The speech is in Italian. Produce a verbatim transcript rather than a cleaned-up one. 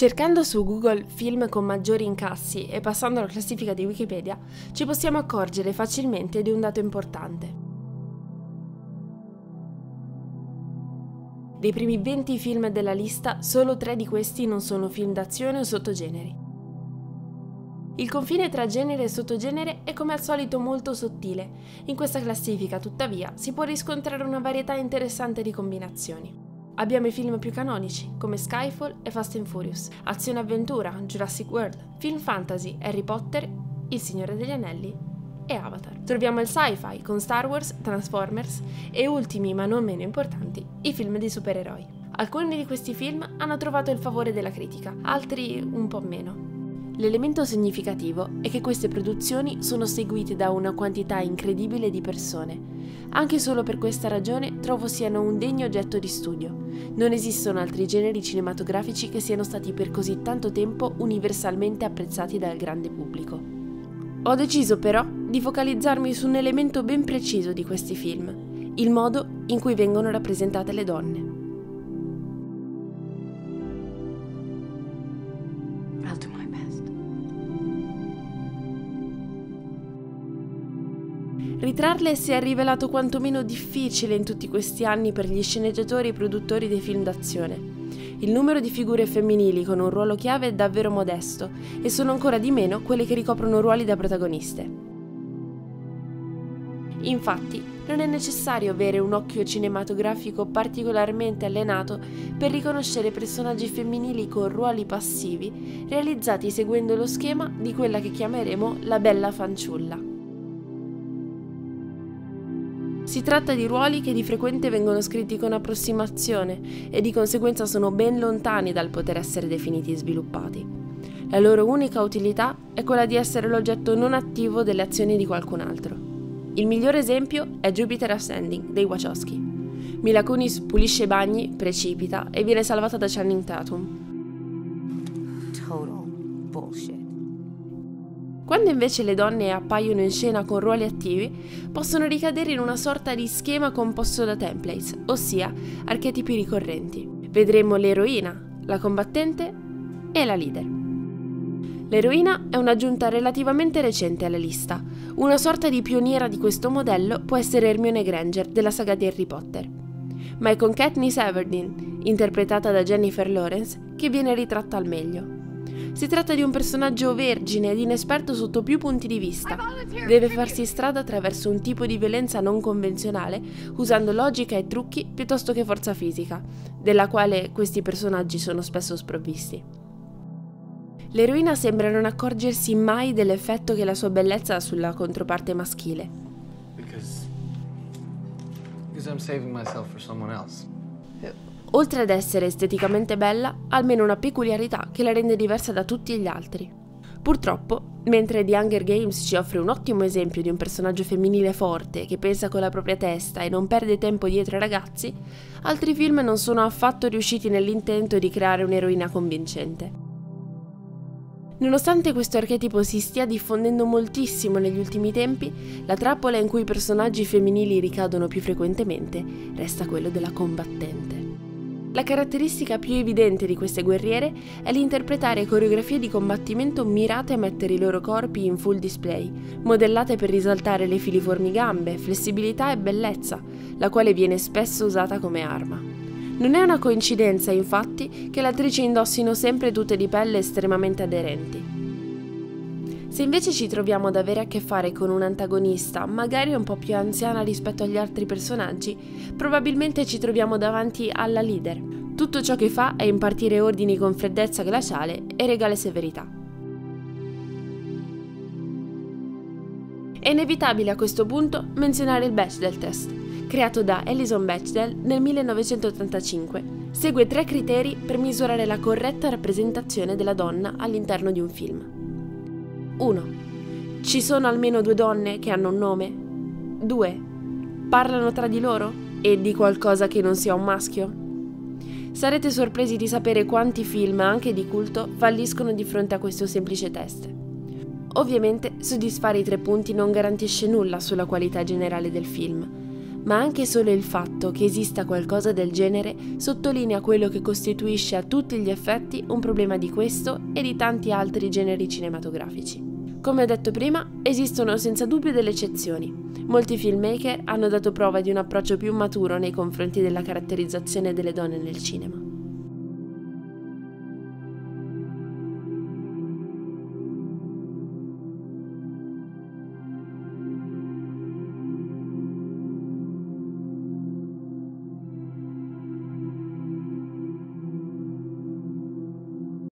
Cercando su Google film con maggiori incassi e passando alla classifica di Wikipedia, ci possiamo accorgere facilmente di un dato importante. Dei primi venti film della lista, solo tre di questi non sono film d'azione o sottogeneri. Il confine tra genere e sottogenere è come al solito molto sottile. In questa classifica, tuttavia, si può riscontrare una varietà interessante di combinazioni. Abbiamo i film più canonici, come Skyfall e Fast and Furious, azione e avventura, Jurassic World, film fantasy, Harry Potter, Il Signore degli Anelli e Avatar. Troviamo il sci-fi con Star Wars, Transformers e ultimi ma non meno importanti, i film di supereroi. Alcuni di questi film hanno trovato il favore della critica, altri un po' meno. L'elemento significativo è che queste produzioni sono seguite da una quantità incredibile di persone. Anche solo per questa ragione trovo siano un degno oggetto di studio. Non esistono altri generi cinematografici che siano stati per così tanto tempo universalmente apprezzati dal grande pubblico. Ho deciso però di focalizzarmi su un elemento ben preciso di questi film, il modo in cui vengono rappresentate le donne. Ritrarle si è rivelato quantomeno difficile in tutti questi anni per gli sceneggiatori e produttori dei film d'azione. Il numero di figure femminili con un ruolo chiave è davvero modesto e sono ancora di meno quelle che ricoprono ruoli da protagoniste. Infatti, non è necessario avere un occhio cinematografico particolarmente allenato per riconoscere personaggi femminili con ruoli passivi realizzati seguendo lo schema di quella che chiameremo la bella fanciulla. Si tratta di ruoli che di frequente vengono scritti con approssimazione e di conseguenza sono ben lontani dal poter essere definiti e sviluppati. La loro unica utilità è quella di essere l'oggetto non attivo delle azioni di qualcun altro. Il migliore esempio è Jupiter Ascending dei Wachowski. Mila Kunis pulisce i bagni, precipita e viene salvata da Channing Tatum. Total bullshit. Quando invece le donne appaiono in scena con ruoli attivi, possono ricadere in una sorta di schema composto da templates, ossia archetipi ricorrenti. Vedremo l'eroina, la combattente e la leader. L'eroina è un'aggiunta relativamente recente alla lista. Una sorta di pioniera di questo modello può essere Hermione Granger della saga di Harry Potter. Ma è con Katniss Everdeen, interpretata da Jennifer Lawrence, che viene ritratta al meglio. Si tratta di un personaggio vergine ed inesperto sotto più punti di vista. Deve farsi strada attraverso un tipo di violenza non convenzionale, usando logica e trucchi piuttosto che forza fisica, della quale questi personaggi sono spesso sprovvisti. L'eroina sembra non accorgersi mai dell'effetto che la sua bellezza ha sulla controparte maschile. Because, because I'm saving myself for someone else. Oltre ad essere esteticamente bella, ha almeno una peculiarità che la rende diversa da tutti gli altri. Purtroppo, mentre The Hunger Games ci offre un ottimo esempio di un personaggio femminile forte che pensa con la propria testa e non perde tempo dietro ai ragazzi, altri film non sono affatto riusciti nell'intento di creare un'eroina convincente. Nonostante questo archetipo si stia diffondendo moltissimo negli ultimi tempi, la trappola in cui i personaggi femminili ricadono più frequentemente resta quello della combattente. La caratteristica più evidente di queste guerriere è l'interpretare coreografie di combattimento mirate a mettere i loro corpi in full display, modellate per risaltare le filiformi gambe, flessibilità e bellezza, la quale viene spesso usata come arma. Non è una coincidenza, infatti, che le attrici indossino sempre tute di pelle estremamente aderenti. Se invece ci troviamo ad avere a che fare con un'antagonista, magari un po' più anziana rispetto agli altri personaggi, probabilmente ci troviamo davanti alla leader. Tutto ciò che fa è impartire ordini con freddezza glaciale e regale severità. È inevitabile a questo punto menzionare il Bechdel test, creato da Alison Bechdel nel millenovecentottantacinque. Segue tre criteri per misurare la corretta rappresentazione della donna all'interno di un film. uno. Ci sono almeno due donne che hanno un nome? due. Parlano tra di loro? E di qualcosa che non sia un maschio? Sarete sorpresi di sapere quanti film, anche di culto, falliscono di fronte a questo semplice test. Ovviamente, soddisfare i tre punti non garantisce nulla sulla qualità generale del film, Ma anche solo il fatto che esista qualcosa del genere sottolinea quello che costituisce a tutti gli effetti un problema di questo e di tanti altri generi cinematografici. Come ho detto prima, esistono senza dubbio delle eccezioni. Molti filmmaker hanno dato prova di un approccio più maturo nei confronti della caratterizzazione delle donne nel cinema.